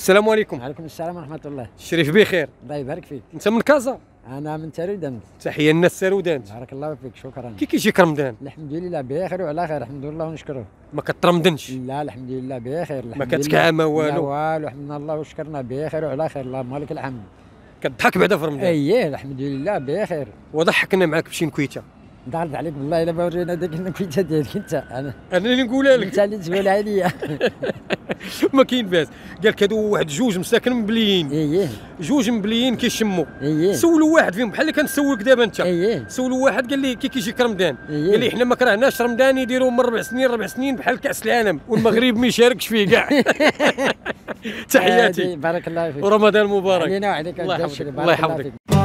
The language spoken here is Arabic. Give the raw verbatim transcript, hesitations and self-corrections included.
السلام عليكم. وعليكم السلام ورحمة الله. الشريف بخير. الله يبارك فيك. انت من كازا؟ أنا من تارودانت. تحية للناس تارودانت. بارك الله فيك، شكرا. كي كيجيك رمضان؟ الحمد لله بخير وعلى خير، الحمد لله ونشكره. ما كترمضنش؟ لا الحمد لله بخير. ما كتكعى ما والو؟ لا والو، حمدنا الله وشكرنا بخير وعلى خير، اللهم لك الحمد. كتضحك بعدا في رمضان؟ اييه الحمد لله بخير. وضحكنا معاك بشي نكويته. ضحكت عليك بالله الا بورينا ديك النكويته ديالك انت. انا انا اللي نقولها لك. انت اللي تقول عليا. ما كاين باس. قال لك هادو واحد جوج مساكن مبليين. اييه جوج مبليين كيشموا. اييه سولوا واحد فيهم بحال اللي كنسولك دابا انت. اييه سولوا واحد قال لي كي كيجيك رمضان. إيه. قال لي حنا ما كرهناش رمضان يديروا من ربع سنين ربع سنين بحال كاس العالم والمغرب ما يشاركش فيه كاع. تحياتي. بارك الله فيك. ورمضان مبارك. علينا وعليك. الله يحفظك. الله يحفظك.